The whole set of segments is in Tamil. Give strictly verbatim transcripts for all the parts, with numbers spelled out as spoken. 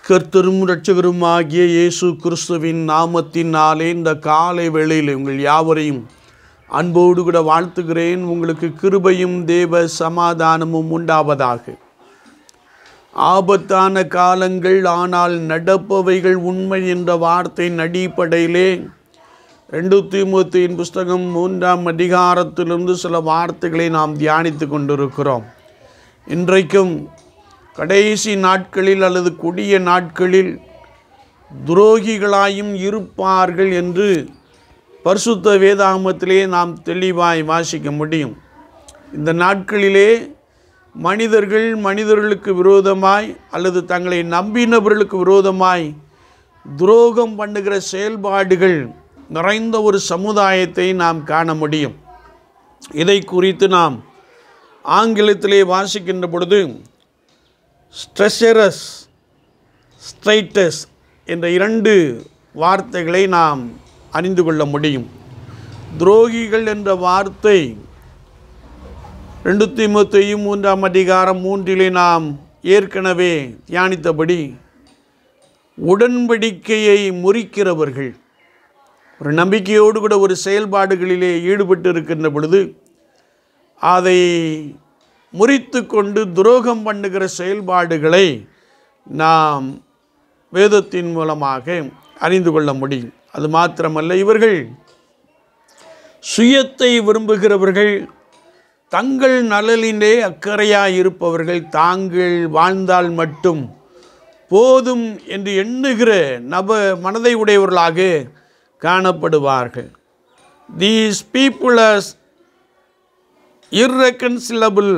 கர்த்தரும் இரட்சகருமாகிய இயேசு கிறிஸ்துவின் நாமத்தினாலே இந்த காலை வேளையில் உங்கள் யாவரையும் அன்போடு கூட வாழ்த்துகிறேன். உங்களுக்கு கிருபையும் தேவ சமாதானமும் உண்டாவதாக. ஆபத்தான காலங்கள், ஆனால் நடப்பவைகள் உண்மை என்ற வார்த்தையின் அடிப்படையிலே ரெண்டு தீமோத்தேயுவின் புஸ்தகம் மூன்றாம் அதிகாரத்திலிருந்து சில வார்த்தைகளை நாம் தியானித்து கொண்டிருக்கிறோம். இன்றைக்கும் கடைசி நாட்களில் அல்லது கொடிய நாட்களில் துரோகிகளாயும் இருப்பார்கள் என்று பரிசுத்த வேதாகமத்திலே நாம் தெளிவாய் வாசிக்க முடியும். இந்த நாட்களிலே மனிதர்கள் மனிதர்களுக்கு விரோதமாய் அல்லது தங்களை நம்பினவர்களுக்கு விரோதமாய் துரோகம் பண்ணுகிற செயல்பாடுகள் நிறைந்த ஒரு சமுதாயத்தை நாம் காண முடியும். இதை குறித்து நாம் ஆங்கிலத்திலே வாசிக்கின்ற பொழுது ஸ்ட்ரெஷரஸ், ஸ்ட்ரைட்டஸ் என்ற இரண்டு வார்த்தைகளை நாம் அறிந்து கொள்ள முடியும். துரோகிகள் என்ற வார்த்தை ரெண்டு தீமோத்தேயு மூன்றாம் அதிகாரம் மூன்றிலே நாம் ஏற்கனவே தியானித்தபடி உடன்படிக்கையை முறிக்கிறவர்கள், ஒரு நம்பிக்கையோடு கூட ஒரு செயல்பாடுகளிலே ஈடுபட்டு இருக்கின்ற பொழுது அதை முறித்து கொண்டு துரோகம் பண்ணுகிற செயல்பாடுகளை நாம் வேதத்தின் மூலமாக அறிந்து கொள்ள முடியும். அது மாத்திரமல்ல, இவர்கள் சுயத்தை விரும்புகிறவர்கள், தங்கள் நலனிலே அக்கறையாக இருப்பவர்கள், தாங்கள் வாழ்ந்தால் மட்டும் போதும் என்று எண்ணுகிற நப மனதை உடையவர்களாக காணப்படுவார்கள். These people are irreconcilable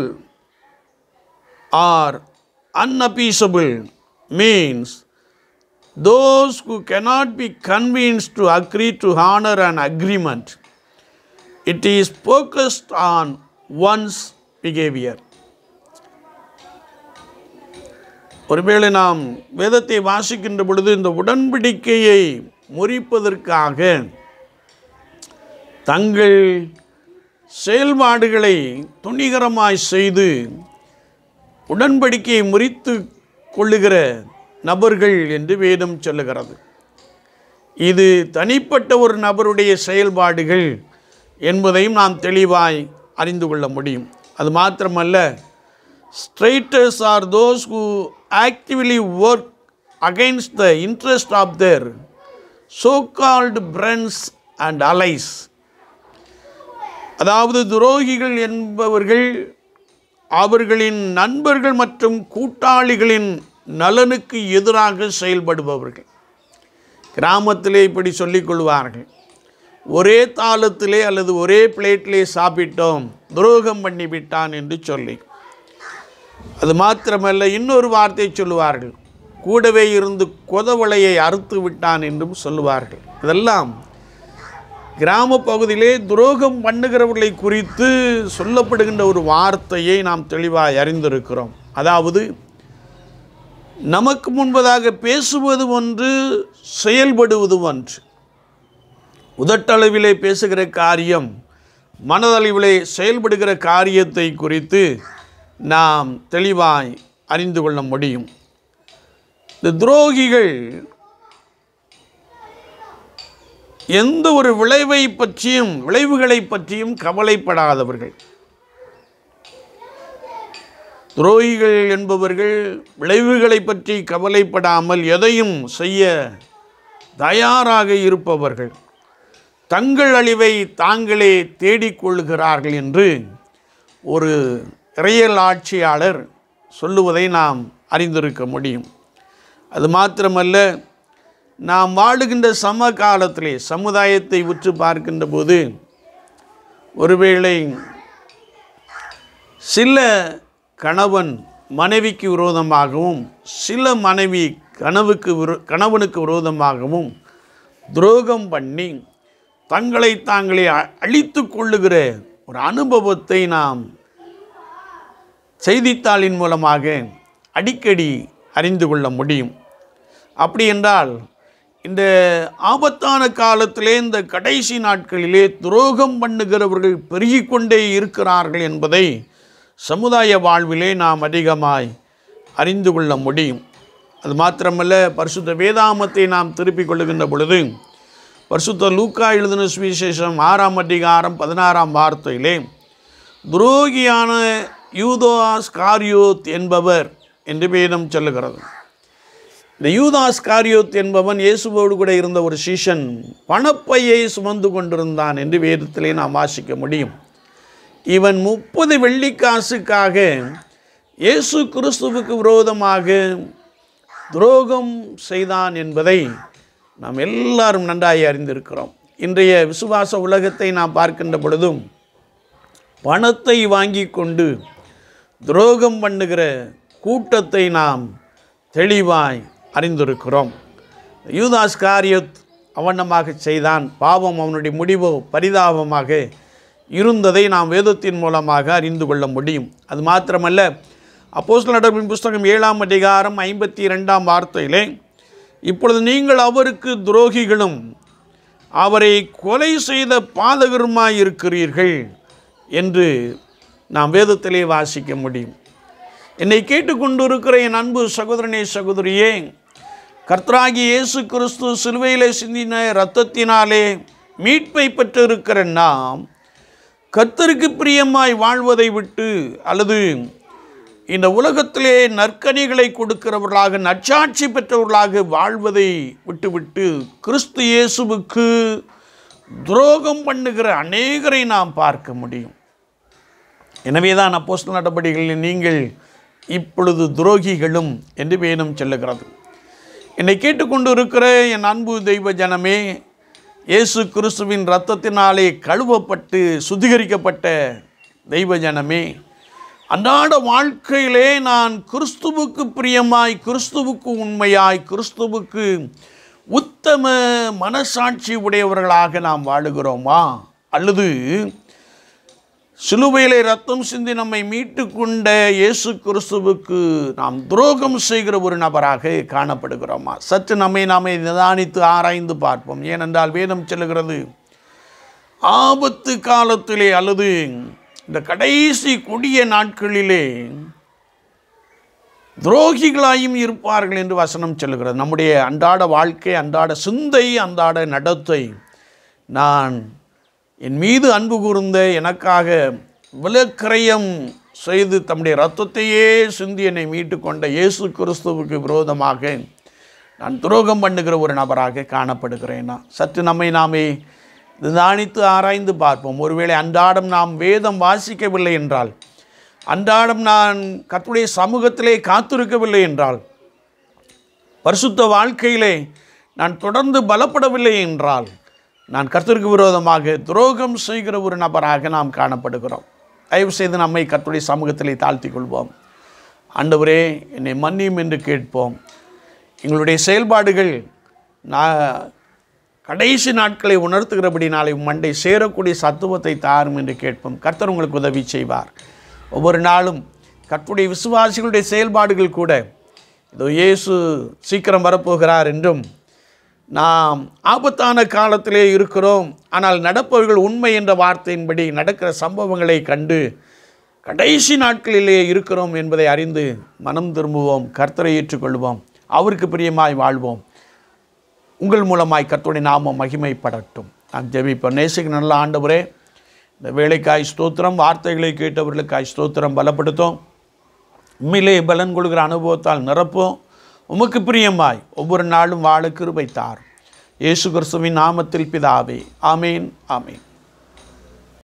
or unappeasable, means those who cannot be convinced to agree to honor an agreement. It is focused on one's behavior. ஒருவேளை நாம் வேதத்தை வாசிக்கின்ற பொழுது இந்த உடன்படிக்கையை முறிப்பதற்காக தங்கள் செயல்பாடுகளை துணிகரமாய் செய்து உடன்படிக்கையை முறித்து கொள்ளுகிற நபர்கள் என்று வேதம் சொல்லுகிறது. இது தனிப்பட்ட ஒரு நபருடைய செயல்பாடுகள் என்பதையும் நாம் தெளிவாய் அறிந்து கொள்ள முடியும். அது மாத்திரமல்ல, traitors are those who actively work against the interest of their so called friends and allies. அதாவது துரோகிகள் என்பவர்கள் அவர்களின் நண்பர்கள் மற்றும் கூட்டாளிகளின் நலனுக்கு எதிராக செயல்படுபவர்கள். கிராமத்திலே இப்படி சொல்லிக் கொள்வார்கள், ஒரே தாளத்திலே அல்லது ஒரே பிளேட்டிலே சாப்பிட்டோம், துரோகம் பண்ணிவிட்டான் என்று சொல்லி. அது மாத்திரமல்ல, இன்னொரு வார்த்தை சொல்லுவார்கள், கூடவே இருந்து கொதவளையை அறுத்து விட்டான் என்றும் சொல்லுவார்கள். இதெல்லாம் கிராம பகுதியிலே துரோகம் பண்ணுகிறவர்களை குறித்து சொல்லப்படுகின்ற ஒரு வார்த்தையை நாம் தெளிவாக அறிந்திருக்கிறோம். அதாவது நமக்கு முன்பதாக பேசுவது ஒன்று, செயல்படுவது ஒன்று. உதட்டளவிலே பேசுகிற காரியம், மனதளவிலே செயல்படுகிற காரியத்தை குறித்து நாம் தெளிவாய் அறிந்து கொள்ள முடியும். இந்த துரோகிகள் எந்த ஒரு விளைவை பற்றியும் விளைவுகளை பற்றியும் கவலைப்படாதவர்கள். துரோகிகள் என்பவர்கள் விளைவுகளை பற்றி கவலைப்படாமல் எதையும் செய்ய தயாராக இருப்பவர்கள், தங்கள் அழிவை தாங்களே தேடிக்கொள்கிறார்கள் என்று ஒரு இறையல் ஆட்சியாளர் சொல்லுவதை நாம் அறிந்திருக்க முடியும். அது மாத்திரமல்ல, நாம் வாழுகின்ற சமகாலத்திலே சமுதாயத்தை உற்று பார்க்கின்ற போது ஒருவேளை சில கணவன் மனைவிக்கு விரோதமாகவும் சில மனைவி கணவுக்கு விரோ கணவனுக்கு விரோதமாகவும் துரோகம் பண்ணி தங்களை தாங்களே அழித்து கொள்ளுகிற ஒரு அனுபவத்தை நாம் செய்தித்தாளின் மூலமாக அடிக்கடி அறிந்து கொள்ள முடியும். அப்படி என்றால் இந்த ஆபத்தான காலத்திலே, இந்த கடைசி நாட்களிலே துரோகம் பண்ணுகிறவர்கள் பெருகிக்கொண்டே இருக்கிறார்கள் என்பதை சமுதாய வாழ்விலே நாம் அதிகமாய் அறிந்து கொள்ள முடியும். அது மாத்திரமல்ல, பரிசுத்த வேதாமத்தை நாம் திருப்பிக் கொள்ளுகின்ற பொழுது பரிசுத்த லூக்கா எழுதின சுவிசேஷம் ஆறாம் அதிகாரம் பதினாறாம் வார்த்தையிலே துரோகியான யூதாஸ் காரியோத் என்பவர் என்று வேதம் சொல்லுகிறது. இந்த யூதாஸ் காரியோத் என்பவன் இயேசுவோடு கூட இருந்த ஒரு சீஷன், பணப்பையை சுமந்து கொண்டிருந்தான் என்று வேதத்திலே நாம் வாசிக்க முடியும். இவன் முப்பது வெள்ளிக்காசுக்காக இயேசு கிறிஸ்துவுக்கு விரோதமாக துரோகம் செய்தான் என்பதை நாம் எல்லாரும் நன்றாய் அறிந்திருக்கிறோம். இன்றைய விசுவாச உலகத்தை நாம் பார்க்கின்ற பொழுதும் பணத்தை வாங்கி கொண்டு துரோகம் பண்ணுகிற கூட்டத்தை நாம் தெளிவாய் அறிந்திருக்கிறோம். யூதாஸ் காரியோத் அவனமாக செய்தான். பாவம் அவனுடைய முடிவு பரிதாபமாக இருந்ததை நாம் வேதத்தின் மூலமாக அறிந்து கொள்ள முடியும். அது மாத்திரமல்ல, அப்போஸ்தலர் நடவடிக்கைகளின் புஸ்தகம் ஏழாம் அதிகாரம் ஐம்பத்தி இரண்டாம் வார்த்தையிலே, இப்பொழுது நீங்கள் அவருக்கு துரோகிகளும் அவரை கொலை செய்த பாதகருமாய் இருக்கிறீர்கள் என்று நாம் வேதத்திலே வாசிக்க முடியும். என்னை கேட்டுக்கொண்டிருக்கிற என் அன்பு சகோதரனே, சகோதரியே, கர்த்தராகிய இயேசு கிறிஸ்து சிலுவையிலே சிந்தின இரத்தத்தினாலே மீட்பை பெற்றிருக்கிற நாம் கர்த்தருக்கு பிரியமாய் வாழ்வதை விட்டு, அல்லது இந்த உலகத்திலே நற்கனிகளை கொடுக்கிறவர்களாக நற்சாட்சி பெற்றவர்களாக வாழ்வதை விட்டுவிட்டு கிறிஸ்து இயேசுவுக்கு துரோகம் பண்ணுகிற அநேகரை நாம் பார்க்க முடியும். எனவேதான் அப்போஸ்தலர் நடபடிகளில் நீங்கள் இப்பொழுது துரோகிகளும் என்று வேதம் சொல்லுகிறது. என்னை கேட்டுக்கொண்டு இருக்கிற என் அன்பு தெய்வ ஜனமே, இயேசு கிறிஸ்துவின் இரத்தத்தினாலே கழுவப்பட்டு சுத்திகரிக்கப்பட்ட தெய்வ ஜனமே, அன்றாட வாழ்க்கையிலே நான் கிறிஸ்துவுக்கு பிரியமாய், கிறிஸ்துவுக்கு உண்மையாய், கிறிஸ்துவுக்கு உத்தம மனசாட்சி உடையவர்களாக நாம் வாழுகிறோமா, அல்லது சிலுவையிலே ரத்தம் சிந்தி நம்மை மீட்டு கொண்ட இயேசு கிறிஸ்துவுக்கு நாம் துரோகம் செய்கிற ஒரு நபராக காணப்படுகிறோமா? சற்று நம்மை நாமே நிதானித்து ஆராய்ந்து பார்ப்போம். ஏனென்றால் வேதம் சொல்லுகிறது, ஆபத்து காலத்திலே அல்லது இந்த கடைசி கொடிய நாட்களிலே துரோகிகளாயும் இருப்பார்கள் என்று வசனம் சொல்லுகிறது. நம்முடைய அன்றாட வாழ்க்கை, அன்றாட சிந்தை, அன்றாட நடத்தை, நான் என் மீது அன்பு கூர்ந்த எனக்காக விலக்கிரயம் செய்து தம்முடைய இரத்தத்தையே சிந்தி என்னை மீட்டு கொண்ட இயேசு கிறிஸ்துவுக்கு விரோதமாக நான் துரோகம் பண்ணுகிற ஒரு நபராக காணப்படுகிறேனா? சற்று நம்மை நாமே நிதானித்து ஆராய்ந்து பார்ப்போம். ஒருவேளை அன்றாடம் நாம் வேதம் வாசிக்கவில்லை என்றால், அன்றாடம் நான் கர்த்தருடைய சமூகத்திலே காத்திருக்கவில்லை என்றால், பரிசுத்த வாழ்க்கையிலே நான் தொடர்ந்து பலப்படவில்லை என்றால், நான் கர்த்தருக்கு விரோதமாக துரோகம் செய்கிற ஒரு நபராக நாம் காணப்படுகிறோம். தயவு செய்து நம்மை கர்த்தருடைய சமூகத்திலே தாழ்த்தி கொள்வோம். ஆண்டவரே, என்னை மன்னியும் என்று கேட்போம். எங்களுடைய செயல்பாடுகள் நான் கடைசி நாட்களை உணர்த்துகிறபடி நாளை மண்டை சேரக்கூடிய சத்துவத்தை தாரும் என்று கேட்போம். கர்த்தர் உங்களுக்கு உதவி செய்வார். ஒவ்வொரு நாளும் கர்த்தருடைய விசுவாசிகளுடைய செயல்பாடுகள் கூட, இதோ இயேசு சீக்கிரம் வரப்போகிறார் என்றும், நாம் ஆபத்தான காலத்திலே இருக்கிறோம், ஆனால் நடப்பவர்கள் உண்மை என்ற வார்த்தையின்படி நடக்கிற சம்பவங்களை கண்டு கடைசி நாட்களிலே இருக்கிறோம் என்பதை அறிந்து மனம் திரும்புவோம், கர்த்தரை ஏற்றுக்கொள்வோம், அவருக்கு பிரியமாய் வாழ்வோம். உங்கள் மூலமாய் கர்த்தருடைய நாமம் மகிமைப்படட்டும். நான் ஜெபிப்போம். நேசிக்க நல்ல ஆண்டவரே, இந்த வேலைக்காய் ஸ்தோத்திரம், வார்த்தைகளை கேட்டவர்களுக்காய் ஸ்தோத்திரம், பலப்படுத்தும், உண்மையிலே பலன் கொள்கிற அனுபவத்தால் நிரப்பும். உமக்கு பிரியமாய் ஒவ்வொரு நாளும் வாழ கிருபை தாரும். இயேசு கிறிஸ்துவின் நாமத்தில் பிதாவே, ஆமேன், ஆமேன்.